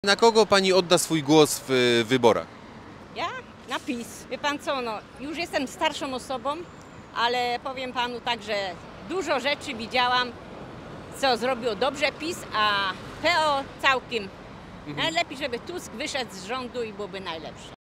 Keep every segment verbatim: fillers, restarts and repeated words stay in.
Na kogo pani odda swój głos w wyborach? Ja? Na PiS. Wie pan co, no, już jestem starszą osobą, ale powiem panu tak, że dużo rzeczy widziałam, co zrobił dobrze PiS, a P O całkiem. Mhm. Najlepiej, żeby Tusk wyszedł z rządu i byłoby najlepsze.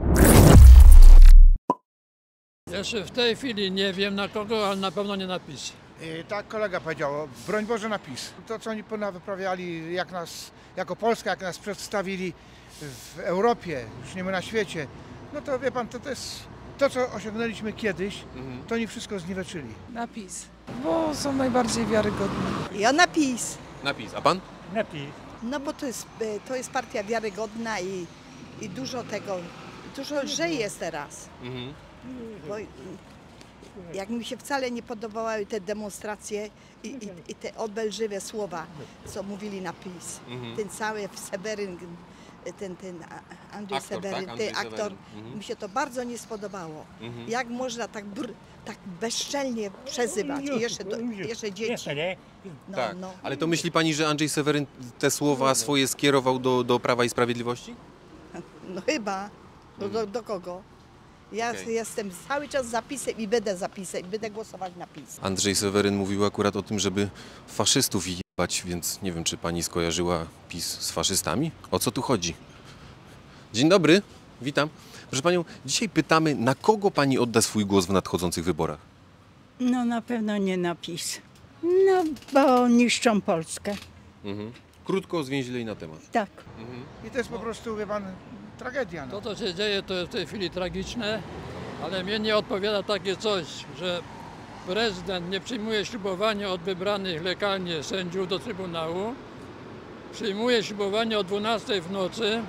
Jeszcze w tej chwili nie wiem na kogo, ale na pewno nie na PiS. I tak kolega powiedział, broń Boże na PiS. To, co oni wyprawiali, jak nas, jako Polska, jak nas przedstawili w Europie, już nie my na świecie, no to wie pan, to, to jest to, co osiągnęliśmy kiedyś, mhm. to oni wszystko zniweczyli. Na PiS, bo są najbardziej wiarygodni. Ja na PiS. Na PiS, a pan? Na PiS. No bo to jest, to jest partia wiarygodna i, i dużo tego, dużo lżej jest teraz. Mhm. Bo, jak mi się wcale nie podobały te demonstracje i, i, i te obelżywe słowa, co mówili na PiS. Mhm. Ten cały Seweryn, ten, ten Andrzej aktor, Seweryn, tak? ten aktor, mhm. mi się to bardzo nie spodobało. Mhm. Jak można tak, br, tak bezczelnie przezywać i jeszcze, do, jeszcze dzieci. No, tak. no. Ale to myśli pani, że Andrzej Seweryn te słowa swoje skierował do, do Prawa i Sprawiedliwości? No chyba. Do, do, do kogo? Ja okay. jestem cały czas za PiS-em i będę za PiS-em i będę głosować na PiS. Andrzej Seweryn mówił akurat o tym, żeby faszystów jebać, więc nie wiem, czy pani skojarzyła PiS z faszystami? O co tu chodzi? Dzień dobry, witam. Proszę panią, dzisiaj pytamy, na kogo pani odda swój głos w nadchodzących wyborach? No na pewno nie na PiS. No bo niszczą Polskę. Mhm. Krótko, zwięźlej na temat. Tak. Mhm. I to jest po prostu, wie pan, tragedia. No. To, co się dzieje, to jest w tej chwili tragiczne, ale mnie nie odpowiada takie coś, że prezydent nie przyjmuje ślubowania od wybranych legalnie sędziów do Trybunału, przyjmuje ślubowanie o dwunastej w nocy,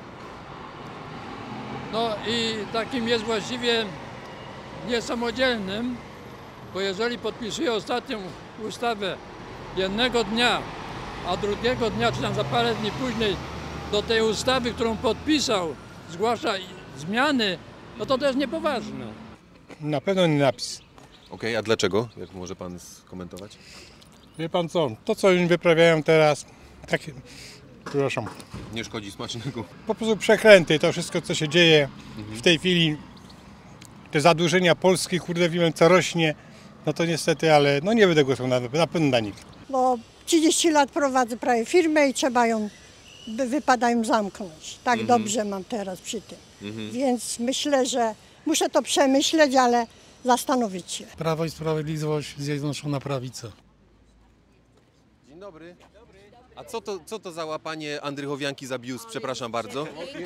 no i takim jest właściwie niesamodzielnym, bo jeżeli podpisuje ostatnią ustawę jednego dnia, a drugiego dnia, czy tam za parę dni później do tej ustawy, którą podpisał, zgłasza zmiany, no to też niepoważne. Na pewno nie na PiS. Okej, okay, a dlaczego? Jak może pan skomentować? Wie pan co, to co oni wyprawiają teraz, takie, przepraszam. Nie szkodzi smacznego. Po prostu przekręty, to wszystko co się dzieje mhm. w tej chwili, te zadłużenia Polski, kurde, wiem co rośnie, no to niestety, ale no nie będę głosował na, na pewno na nikt. Bo trzydzieści lat prowadzę prawie firmę i trzeba ją, wypada ją zamknąć. Tak mhm. dobrze mam teraz przy tym. Mhm. Więc myślę, że muszę to przemyśleć, ale zastanowić się. Prawo i Sprawiedliwość, Zjednoczona Prawica. Dzień dobry. A co to, co to za łapanie Andrychowianki za biust? Przepraszam bardzo.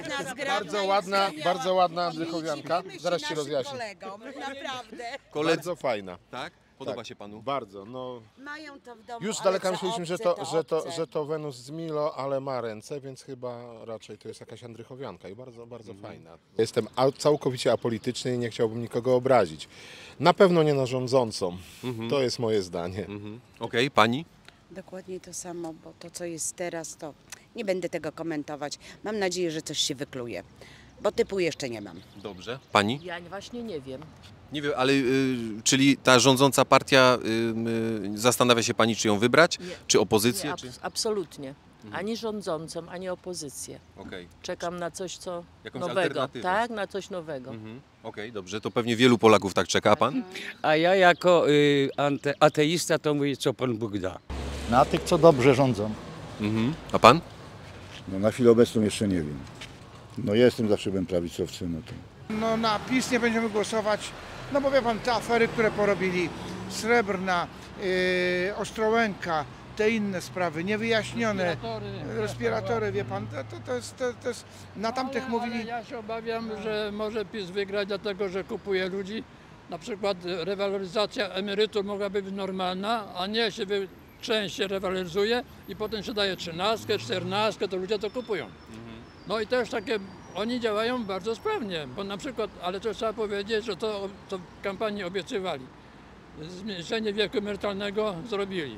Bardzo ładna, bardzo ładna Andrychowianka. Zaraz ci rozjaśnię. Koledzy... Bardzo fajna. Tak? Podoba tak, się panu? Bardzo. No, Mają to w domu, już z daleka myśleliśmy, że to, że, to, że to Wenus z Milo, ale ma ręce, więc chyba raczej to jest jakaś Andrychowianka i bardzo, bardzo mhm. fajna. Jestem całkowicie apolityczny i nie chciałbym nikogo obrazić. Na pewno nie na rządzącą. Mhm. To jest moje zdanie. Mhm. Okej, okay, pani? Dokładnie to samo, bo to co jest teraz, to nie będę tego komentować. Mam nadzieję, że coś się wykluje, bo typu jeszcze nie mam. Dobrze. Pani? Ja właśnie nie wiem. Nie wiem, ale y, czyli ta rządząca partia, y, y, zastanawia się pani, czy ją wybrać, nie, czy opozycję? Nie, czy... Absolutnie. Mhm. Ani rządzącą, ani opozycję. Okay. Czekam na coś co Jakąś nowego. Tak, na coś nowego. Mhm. Okej, okay, dobrze. To pewnie wielu Polaków tak czeka. A pan? A ja jako y, ante, ateista to mówię, co Pan Bóg da. Na tych, co dobrze rządzą. Mhm. A pan? No na chwilę obecną jeszcze nie wiem. No ja jestem zawsze byłem prawicowcem. No, to... no na PiS nie będziemy głosować, no bo wie pan, te afery, które porobili, Srebrna, yy, Ostrołęka, te inne sprawy, niewyjaśnione, respiratory, respiratory wie pan, to, to, jest, to, to jest, na tamtych ale, mówili... Ale ja się obawiam, że może PiS wygrać dlatego, że kupuje ludzi. Na przykład rewaloryzacja emerytur mogłaby być normalna, a nie się wy... część się rewaloryzuje i potem się daje trzynastkę, czternastkę, to ludzie to kupują. No i też takie, oni działają bardzo sprawnie, bo na przykład, ale to trzeba powiedzieć, że to, to w kampanii obiecywali. Zmniejszenie wieku emerytalnego zrobili.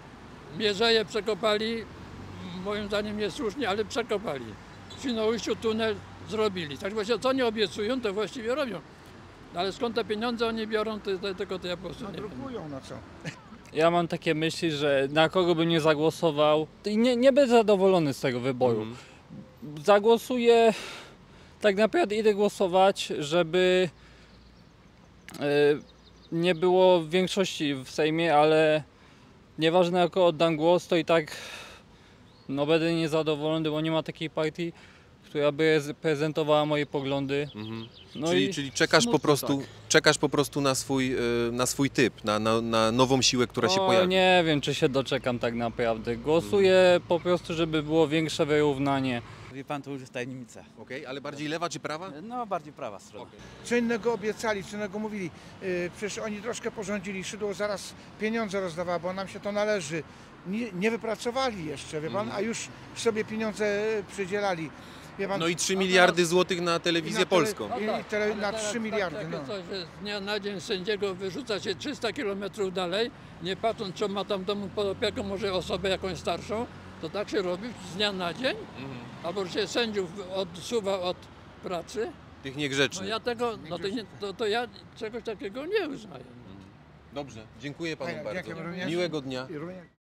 Mierzeje przekopali, moim zdaniem niesłusznie, ale przekopali. W Świnoujściu tunel zrobili. Tak właśnie co nie obiecują, to właściwie robią. Ale skąd te pieniądze oni biorą, to, to tylko to ja po prostu nie wiem. Drukują na co? Ja mam takie myśli, że na kogo bym nie zagłosował i nie, nie będę zadowolony z tego wyboru. Mm. Zagłosuję, tak naprawdę idę głosować, żeby e, nie było większości w Sejmie, ale nieważne jako oddam głos, to i tak no, będę niezadowolony, bo nie ma takiej partii, która by prezentowała moje poglądy. Mhm. No czyli, i czyli czekasz po smutno, prostu, tak. czekasz po prostu na swój, y, na swój typ, na, na, na nową siłę, która się O, pojawi. nie wiem, czy się doczekam tak naprawdę. Głosuję Mhm. po prostu, żeby było większe wyrównanie. Wie pan, to już jest tajemnica. Okej, okay, ale bardziej lewa czy prawa? No, bardziej prawa strona. Okay. Co innego obiecali, co innego mówili. Yy, przecież oni troszkę porządzili. Szydło zaraz pieniądze rozdawała, bo nam się to należy. Nie, nie wypracowali jeszcze, wie pan, Mm. a już sobie pieniądze przydzielali. Wie pan, No i trzy miliardy złotych na telewizję na tele- polską. i- i tele- Ale na teraz trzy tak- miliardy, Takie no. coś, że z dnia na dzień sędziego wyrzuca się trzysta kilometrów dalej, nie patrząc, czy ma tam w domu pod opieką może osobę jakąś starszą, to tak się robi z dnia na dzień, Mhm. albo że się sędziów odsuwa od pracy. Tych No niegrzecznych. ja tego, no to, nie, to, to ja czegoś takiego nie uznaję. Dobrze, dziękuję panu Fajnie, bardzo. dziękuję również. Miłego dnia. I również.